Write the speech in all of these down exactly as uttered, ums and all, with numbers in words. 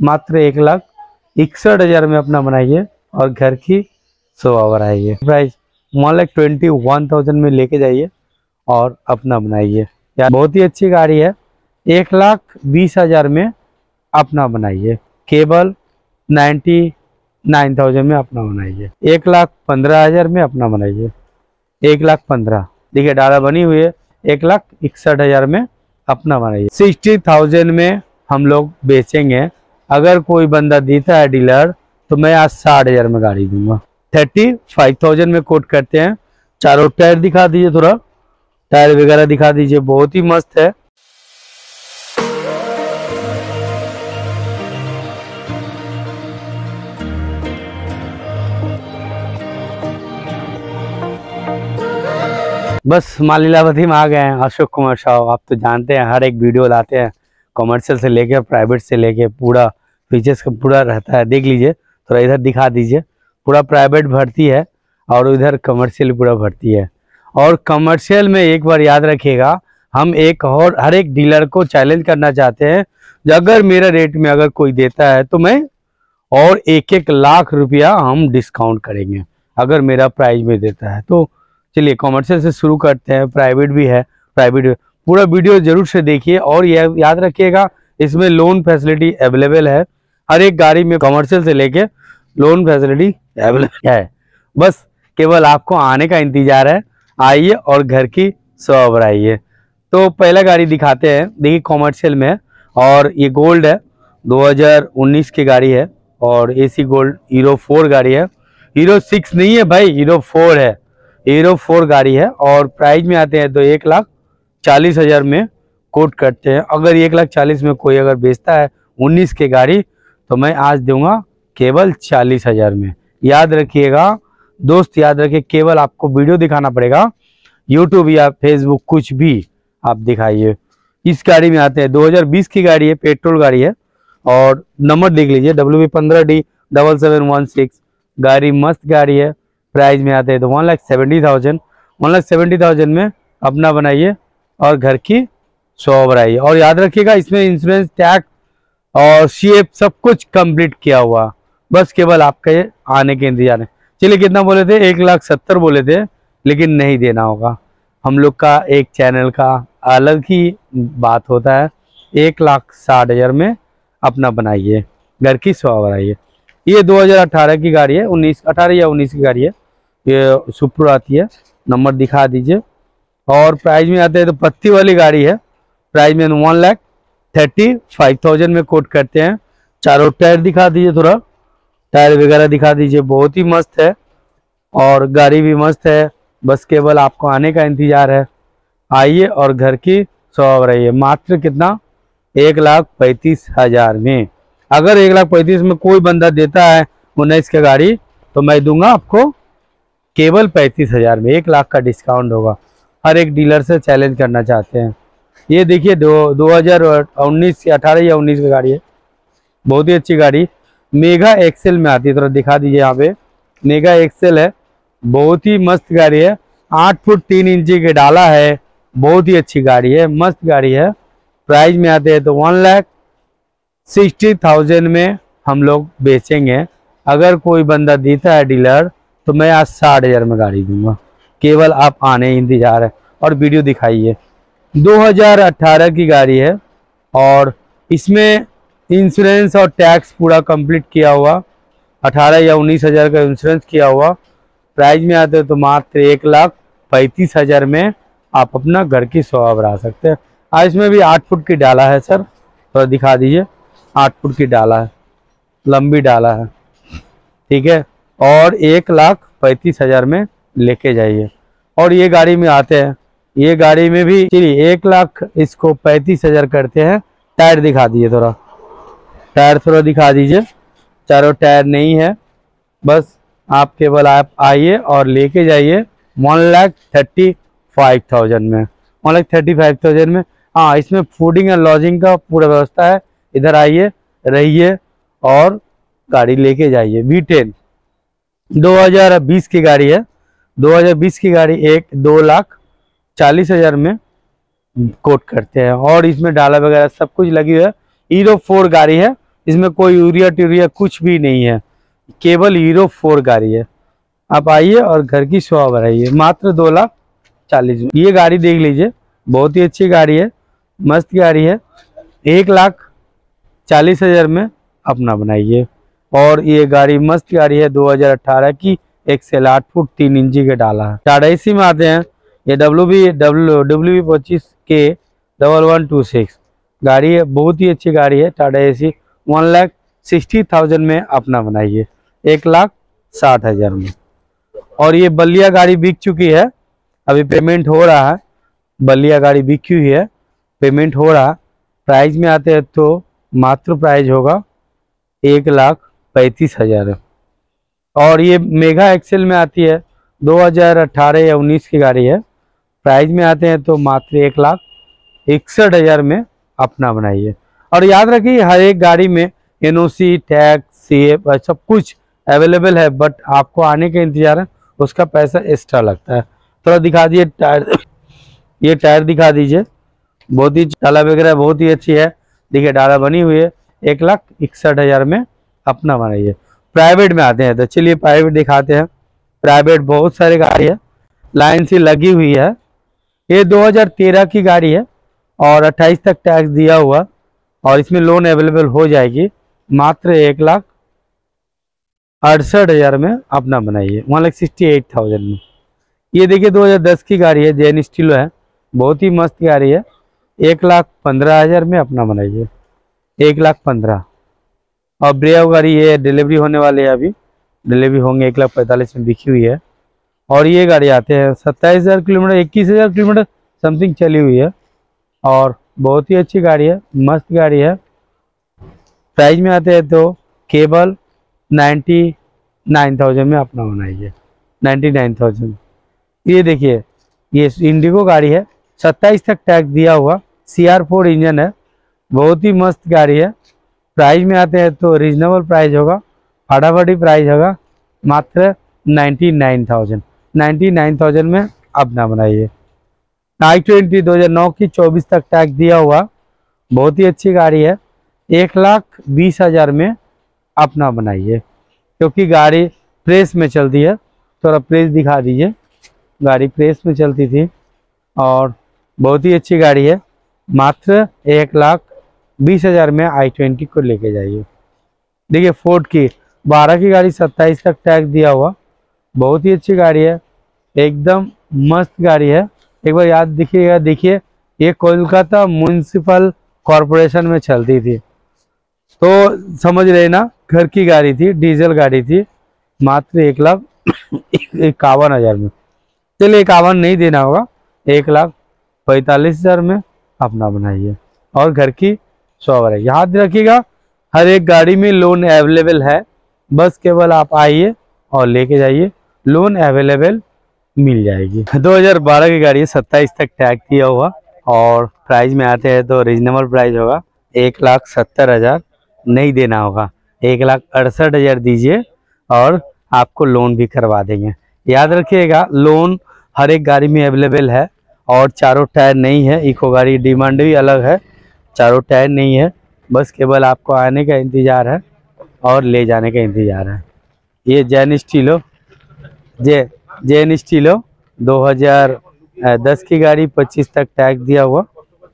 मात्र एक लाख इकसठ हजार में अपना बनाइए और घर की शोभा बढ़ाइए। Price one lakh twenty one thousand में लेके जाइए और अपना बनाइए। यार बहुत ही अच्छी गाड़ी है। एक लाख बीस हजार में अपना बनाइए। केवल नाइन्टी नाइन थाउजेंड में अपना बनाइए। एक लाख पंद्रह हजार में अपना बनाइए। एक लाख पंद्रह देखिए डाला बनी हुई है। एक लाख इकसठ हजार में अपना बनाइए। सिक्सटी थाउजेंड में हम लोग बेचेंगे। अगर कोई बंदा देता है डीलर तो मैं आज साठ हजार में गाड़ी दूंगा। थर्टी फाइव थाउजेंड में कोट करते हैं। चारों टायर दिखा दीजिए, थोड़ा टायर वगैरह दिखा दीजिए, बहुत ही मस्त है। बस माल लीलावती में आ गए हैं। अशोक कुमार साहब, आप तो जानते हैं हर एक वीडियो लाते हैं, कमर्शियल से लेके प्राइवेट से लेके पूरा फीचर्स का पूरा रहता है। देख लीजिए, थोड़ा इधर दिखा दीजिए। पूरा प्राइवेट भर्ती है और उधर कमर्शियल पूरा भर्ती है। और कमर्शियल में एक बार याद रखिएगा, हम एक और हर एक डीलर को चैलेंज करना चाहते हैं, अगर मेरा रेट में अगर कोई देता है तो मैं और एक एक लाख रुपया हम डिस्काउंट करेंगे अगर मेरा प्राइस में देता है। तो चलिए कमर्शियल से शुरू करते हैं। प्राइवेट भी है, प्राइवेट पूरा वीडियो जरूर से देखिए। और यह याद रखिएगा, इसमें लोन फैसिलिटी अवेलेबल है। हर एक गाड़ी में कमर्शियल से लेके लोन फैसिलिटी अवेलेबल है। बस केवल आपको आने का इंतजार है। आइए और घर की शोभा बढ़ाइए। तो पहला गाड़ी दिखाते हैं। देखिए कमर्शियल में, और ये गोल्ड है, दो हज़ार उन्नीस की गाड़ी है और एसी गोल्ड हीरो फोर गाड़ी है। हीरो सिक्स नहीं है भाई, हीरो फोर है। हीरो फोर गाड़ी है और प्राइस में आते हैं तो एक लाख चालीस हजार में कोट करते हैं। अगर एक लाख चालीस में कोई अगर बेचता है उन्नीस की गाड़ी तो मैं आज दूंगा केवल चालीस हजार में। याद रखिएगा दोस्त, याद रखिए, केवल आपको वीडियो दिखाना पड़ेगा। यूट्यूब या फेसबुक कुछ भी आप दिखाइए। इस गाड़ी में आते हैं, दो हज़ार बीस की गाड़ी है, पेट्रोल गाड़ी है और नंबर देख लीजिए डब्ल्यू बी पंद्रह D double seven one six. गाड़ी मस्त गाड़ी है। प्राइस में आते हैं तो one lakh seventy thousand one lakh seventy thousand में अपना बनाइए और घर की शोभा बढ़ाइए। और याद रखिएगा इसमें इंश्योरेंस, टैक्स और सीएफ सब कुछ कंप्लीट किया हुआ। बस केवल आपके आने के इंतजार है। चलिए कितना बोले थे, एक लाख सत्तर बोले थे, लेकिन नहीं देना होगा। हम लोग का एक चैनल का अलग ही बात होता है। एक लाख साठ हजार में अपना बनाइए, घर की शोभा बढ़ाइए। ये दो हज़ार अठारह की गाड़ी है, उन्नीस अठारह या उन्नीस की गाड़ी है। ये सुपर आती है, नंबर दिखा दीजिए। और प्राइस में आते हैं तो पत्ती वाली गाड़ी है। प्राइस में one lakh thirty five thousand में कोट करते हैं। चारों टायर दिखा दीजिए, थोड़ा टायर वगैरह दिखा दीजिए, बहुत ही मस्त है और गाड़ी भी मस्त है। बस केवल आपको आने का इंतजार है। आइए और घर की शोभा बढ़ाइए। मात्र कितना, एक लाख पैंतीस हजार में। अगर एक लाख पैंतीस में कोई बंदा देता है उन्नीस का गाड़ी तो मैं दूंगा आपको केवल पैंतीस हजार में। एक लाख का डिस्काउंट होगा। हर एक डीलर से चैलेंज करना चाहते हैं। ये देखिए दो दो हज़ार उन्नीस या अठारह या उन्नीस की गाड़ी है, बहुत ही अच्छी गाड़ी। मेगा एक्सेल में आती है, थोड़ा दिखा दीजिए। यहाँ पे मेगा एक्सेल है, बहुत ही मस्त गाड़ी है। आठ फुट तीन इंची के डाला है, बहुत ही अच्छी गाड़ी है, मस्त गाड़ी है। प्राइस में आते हैं तो वन लाख सिक्सटी थाउजेंड में हम लोग बेचेंगे। अगर कोई बंदा देता है डीलर तो मैं आज साठ हजार में गाड़ी दूंगा। केवल आप आने इंतजार है और वीडियो दिखाइए। दो हज़ार अठारह की गाड़ी है और इसमें इंश्योरेंस और टैक्स पूरा कंप्लीट किया हुआ। अठारह या उन्नीस हजार का इंश्योरेंस किया हुआ। प्राइस में आते हैं तो मात्र एक लाख पैंतीस हजार में आप अपना घर की शोभा बढ़ा सकते हैं। आज इसमें भी आठ फुट की डाला है सर, थोड़ा दिखा दीजिए। आठ फुट की डाला है, लंबी डाला है, ठीक है। और एक लाख पैंतीस हजार में लेके जाइए। और ये गाड़ी में आते हैं, ये गाड़ी में भी चलिए एक लाख इसको पैंतीस हजार करते हैं। टायर दिखा दीजिए, थोड़ा टायर थोड़ा दिखा दीजिए। चारों टायर नहीं है, बस आप केवल आप आइए और लेके जाइए one lakh thirty five thousand में। One lakh thirty five thousand में। हाँ, इसमें फूडिंग एंड लॉजिंग का पूरा व्यवस्था है। इधर आइए, रहिए और गाड़ी लेके जाइए। वी टेन दो हज़ार बीस की गाड़ी है। दो हज़ार बीस की गाड़ी एक दो लाख चालीस हजार में कोट करते हैं। और इसमें डाला वगैरह सब कुछ लगी हुई है। हीरो फोर गाड़ी है, इसमें कोई यूरिया ट्यूरिया कुछ भी नहीं है, केवल हीरो फोर गाड़ी है। आप आइए और घर की शोभा बढ़ाइए, मात्र दो लाख चालीस में। ये गाड़ी देख लीजिए, बहुत ही अच्छी गाड़ी है, मस्त गाड़ी है। एक लाख चालीस हजार में अपना बनाइए। और ये गाड़ी मस्त गाड़ी है, दो हज़ार अठारह की, एक से आठ फुट तीन इंची के डाला है। टाटा एसी में आते हैं, ये W B W W B पच्चीस के डबल वन टू सिक्स गाड़ी है, बहुत ही अच्छी गाड़ी है। Tata AC one lakh sixty thousand में अपना बनाइए, एक लाख साठ हजार में। और ये बलिया गाड़ी बिक चुकी है, अभी पेमेंट हो रहा है। बलिया गाड़ी बिकी हुई है, पेमेंट हो रहा। प्राइस में आते हैं तो मात्र प्राइस होगा एक लाख पैंतीस हजार। और ये मेगा एक्सेल में आती है, दो हज़ार अठारह या उन्नीस की गाड़ी है। प्राइस में आते हैं तो मात्र एक लाख इकसठ हजार में अपना बनाइए। और याद रखिए, हर एक गाड़ी में एनओसी, टैक्स, सीएफ सब कुछ अवेलेबल है, बट आपको आने का इंतजार है, उसका पैसा एक्स्ट्रा लगता है। थोड़ा दिखा दीजिए टायर, ये टायर दिखा दीजिए, बहुत ही डाला वगैरह बहुत ही अच्छी है। देखिए डाला बनी हुई है, एक लाख इकसठ हजार में अपना बनाइए। प्राइवेट में आते हैं तो चलिए प्राइवेट दिखाते हैं। प्राइवेट बहुत सारी गाड़ी है, लाइन से लगी हुई है। ये दो हज़ार तेरह की गाड़ी है और अट्ठाईस तक टैक्स दिया हुआ, और इसमें लोन अवेलेबल हो जाएगी, मात्र एक लाख अड़सठ हजार में अपना बनाइए, one lakh sixty eight thousand में। ये देखिए दो हज़ार दस की गाड़ी है, जैन स्टीलो है, बहुत ही मस्त गाड़ी है, एक लाख पंद्रह हजार में अपना बनाइए, एक लाख पंद्रह। और ब्रेव गाड़ी ये डिलीवरी होने वाले है, अभी डिलीवरी होंगे, एक लाख पैंतालीस में बिकी हुई है। और ये गाड़ी आते हैं सत्ताईस हज़ार किलोमीटर, इक्कीस हज़ार किलोमीटर समथिंग चली हुई है, और बहुत ही अच्छी गाड़ी है, मस्त गाड़ी है। प्राइस में आते हैं तो केवल नाइन्टी नाइन थाउजेंड में अपना बनाइए, नाइन्टी नाइन थाउजेंड। ये देखिए ये इंडिगो गाड़ी है, सत्ताईस तक टैक्स दिया हुआ, सी आर फोर इंजन है, बहुत ही मस्त गाड़ी है। प्राइस में आते हैं तो रीजनेबल प्राइस होगा, फटाफटी प्राइस होगा, मात्र ninety nine thousand, ninety nine thousand में अपना बनाइए। आई ट्वेंटी दो हज़ार नौ की, चौबीस तक टैक्स दिया हुआ, बहुत ही अच्छी गाड़ी है, एक लाख बीस हजार में अपना बनाइए। क्योंकि गाड़ी प्रेस में चलती है, थोड़ा प्रेस दिखा दीजिए, गाड़ी प्रेस में चलती थी और बहुत ही अच्छी गाड़ी है, मात्र एक लाख बीस हजार में आई ट्वेंटी को लेके जाइए। देखिए फोर्ड की बारह की गाड़ी, सत्ताईस तक टैक्स दिया हुआ, बहुत ही अच्छी गाड़ी है, एकदम मस्त गाड़ी है। एक बार याद दिखिएगा, देखिए ये कोलकाता म्युनिसिपल कॉरपोरेशन में चलती थी, तो समझ रहे ना, घर की गाड़ी थी, डीजल गाड़ी थी, मात्र एक लाख इक्यावन हजार में। चलिए इक्यावन नहीं देना होगा, एक लाख पैंतालीस हजार में अपना बनाइए और घर की सौ। याद रखिएगा, हर एक गाड़ी में लोन अवेलेबल है, बस केवल आप आइए और लेके जाइए, लोन अवेलेबल मिल जाएगी। दो हज़ार बारह की गाड़ी है, सत्ताईस तक टैक्स दिया हुआ, और प्राइस में आते हैं तो रीजनेबल प्राइस होगा, एक लाख सत्तर हजार नहीं देना होगा, एक लाख अड़सठ हजार दीजिए और आपको लोन भी करवा देंगे। याद रखिएगा, लोन हर एक गाड़ी में अवेलेबल है, और चारों टायर नहीं है, इको गाड़ी डिमांड भी अलग है, चारों टायर नहीं है, बस केवल आपको आने का इंतज़ार है और ले जाने का इंतज़ार है। ये Zen Estilo, J Zen Estilo दो हज़ार दस की गाड़ी, पच्चीस तक टैक्स दिया हुआ,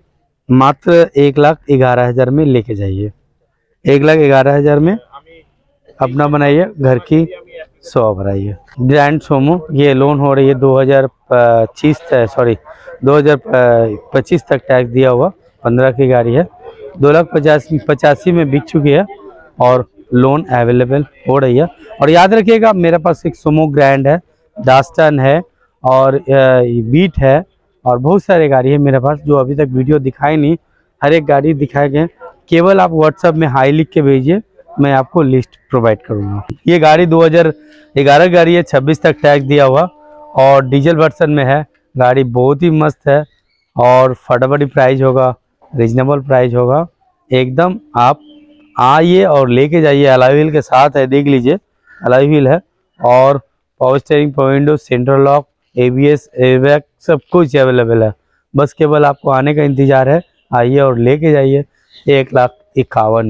मात्र एक लाख ग्यारह हज़ार में लेके जाइए, एक लाख ग्यारह हज़ार में अपना बनाइए, घर की सौ भराइए। ग्रैंड सोमो ये लोन हो रही है, दो हज़ार पच्चीस सॉरी दो हज़ार पच्चीस तक टैक्स दिया हुआ, पंद्रह की गाड़ी है, दो लाख पचासी पचासी में बिक चुकी है और लोन अवेलेबल हो रही है। और याद रखिएगा, मेरे पास एक सोमो ग्रैंड है, डास्टन है और बीट है, और बहुत सारे गाड़ी है मेरे पास जो अभी तक वीडियो दिखाई नहीं, हर एक गाड़ी दिखाए गए। केवल आप व्हाट्सएप में हाई लिख के भेजिए, मैं आपको लिस्ट प्रोवाइड करूँगा। ये गाड़ी दो हज़ार ग्यारह गाड़ी है, छब्बीस तक टैक्स दिया हुआ और डीजल वर्सन में है, गाड़ी बहुत ही मस्त है और फटाफटी प्राइस होगा, रीजनेबल प्राइस होगा, एकदम आप आइए और लेके जाइए। अलॉय व्हील के साथ है, देख लीजिए अलॉय व्हील है, और power steering, power window, central lock, ABS, airbag सब कुछ अवेलेबल है, बस केवल आपको आने का इंतजार है, आइए और लेके जाइए एक लाख इक्यावन में,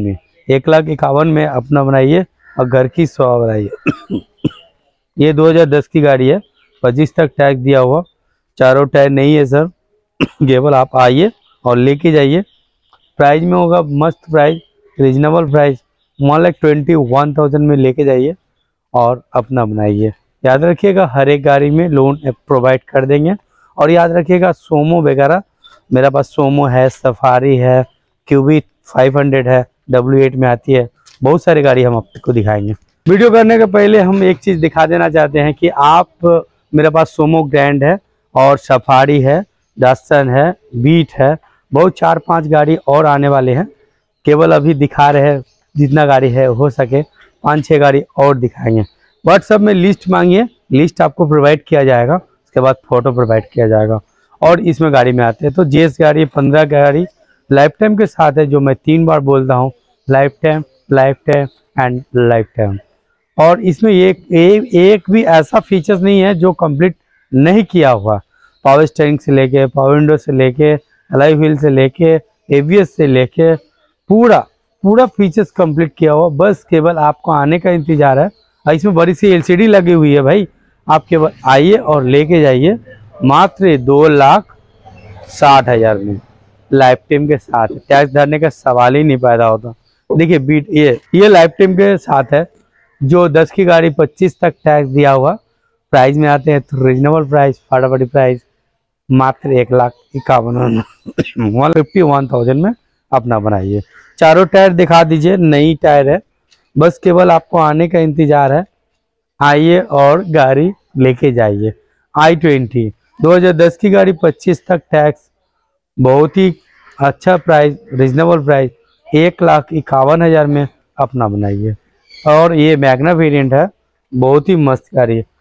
एक लाख इक्यावन में अपना बनाइए और घर की शोभा बनाइए। ये दो हज़ार दस की गाड़ी है, पच्चीस तक टैक्स दिया हुआ, चारों टायर नहीं है सर। केवल आप आइए और लेके जाइए। प्राइस में होगा मस्त price, reasonable price, one lakh twenty one thousand में लेके जाइए और अपना बनाइए। याद रखिएगा हर एक गाड़ी में लोन प्रोवाइड कर देंगे। और याद रखिएगा सोमो वगैरह मेरा पास सोमो है, सफारी है, क्यूबी फाइव हंड्रेड है, डब्ल्यू एट में आती है, बहुत सारी गाड़ी हम आपको दिखाएंगे। वीडियो करने के पहले हम एक चीज़ दिखा देना चाहते हैं कि आप मेरे पास सोमो ग्रैंड है और सफारी है, डस्टन है, बीट है, बहुत चार पांच गाड़ी और आने वाले हैं। केवल अभी दिखा रहे हैं जितना गाड़ी है, हो सके पाँच छः गाड़ी और दिखाएंगे। व्हाट्सएप में लिस्ट मांगिए, लिस्ट आपको प्रोवाइड किया जाएगा, उसके बाद फोटो प्रोवाइड किया जाएगा। और इसमें गाड़ी में आते हैं तो जेस गाड़ी पंद्रह गाड़ी लाइफ टाइम के साथ है, जो मैं तीन बार बोलता हूँ, lifetime, lifetime and lifetime. और इसमें एक, एक एक भी ऐसा फीचर्स नहीं है जो कंप्लीट नहीं किया हुआ। पावर स्टीयरिंग से लेके, पावर विंडो से लेके, अलॉय व्हील से लेके, एबीएस से लेके पूरा पूरा फीचर्स कंप्लीट किया हुआ। बस केवल आपको आने का इंतजार है। और इसमें बड़ी सी एलसीडी लगी हुई है भाई, आप केवल आइए और लेके जाइए मात्र दो लाख साठ हजार में, लाइफ टाइम के साथ। टैक्स भरने का सवाल ही नहीं पैदा होता। देखिए बीट ये ये लाइफ टाइम के साथ है, जो दस की गाड़ी पच्चीस तक टैक्स दिया हुआ। प्राइस में आते हैं तो रीजनेबल प्राइस, फटाफटी प्राइस मात्र एक लाख इक्यावन वन फिफ्टी वन थाउजेंड में अपना बनाइए। चारों टायर दिखा दीजिए, नई टायर है, बस केवल आपको आने का इंतजार है। आइए और गाड़ी लेके जाइए। आई ट्वेंटी दो हज़ार दस की गाड़ी पच्चीस तक टैक्स, बहुत ही अच्छा प्राइस, रीजनेबल प्राइस, एक लाख इक्यावन हज़ार में अपना बनाइए। और ये मैग्ना वेरिएंट है, बहुत ही मस्त गाड़ी है।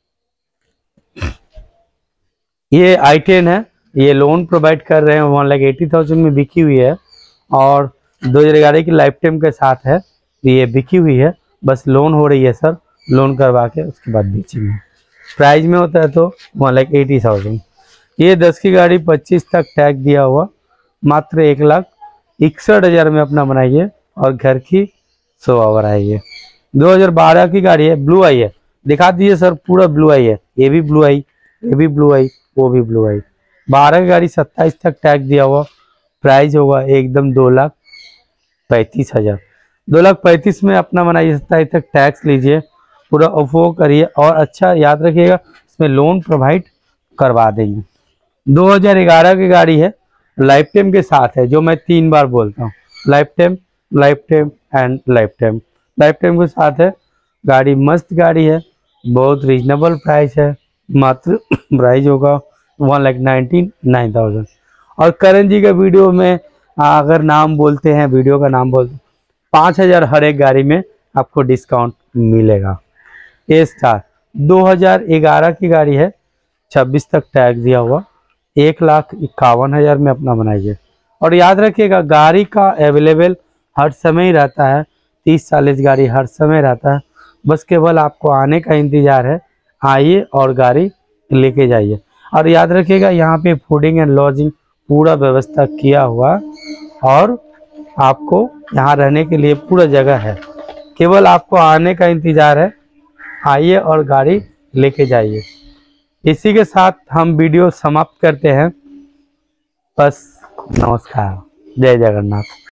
ये आई टेन है, ये लोन प्रोवाइड कर रहे हैं, वन लाख एटी थाउजेंड में बिकी हुई है और दो हज़ार ग्यारह की लाइफ टाइम के साथ है। ये बिकी हुई है, बस लोन हो रही है सर, लोन करवा के उसके बाद बेचेंगे। प्राइस में होता है तो वन लाख एटी थाउजेंड। ये दस की गाड़ी पच्चीस तक टैक्स दिया हुआ, मात्र एक लाख इकसठ हज़ार में अपना बनाइए और घर की शोभा बढ़ाइए। दो हज़ार बारह की गाड़ी है, ब्लू आई है, दिखा दीजिए सर, पूरा ब्लू आई है, ये भी ब्लू आई, ये भी ब्लू आई, वो भी ब्लू आई। बारह की गाड़ी सत्ताईस तक टैक्स दिया हुआ, प्राइस होगा एकदम दो लाख पैंतीस हज़ार। दो लाख पैंतीस में अपना बनाइए, सत्ताईस तक टैक्स लीजिए, पूरा अफोर्ड करिए। और अच्छा याद रखिएगा इसमें लोन प्रोवाइड करवा देंगे। दो हज़ार ग्यारह की गाड़ी है, लाइफ टाइम के साथ है, जो मैं तीन बार बोलता हूँ, lifetime, lifetime and lifetime. Lifetime के साथ है गाड़ी, मस्त गाड़ी है, बहुत रीजनेबल प्राइस है, मात्र प्राइस होगा one lakh ninety nine thousand. और करण जी का वीडियो में अगर नाम बोलते हैं, वीडियो का नाम बोलते हैं, पाँच हज़ार हर एक गाड़ी में आपको डिस्काउंट मिलेगा। ए स्टार दो हज़ार ग्यारह की गाड़ी है, छब्बीस तक टैक्स दिया हुआ, एक लाख इक्यावन हज़ार में अपना बनाइए। और याद रखिएगा गाड़ी का अवेलेबल हर समय ही रहता है, तीस चालीस गाड़ी हर समय रहता है, बस केवल आपको आने का इंतज़ार है। आइए और गाड़ी लेके जाइए। और याद रखिएगा यहाँ पे फूडिंग एंड लॉजिंग पूरा व्यवस्था किया हुआ, और आपको यहाँ रहने के लिए पूरा जगह है, केवल आपको आने का इंतज़ार है। आइए और गाड़ी लेके जाइए। इसी के साथ हम वीडियो समाप्त करते हैं। बस नमस्कार, जय जगन्नाथ।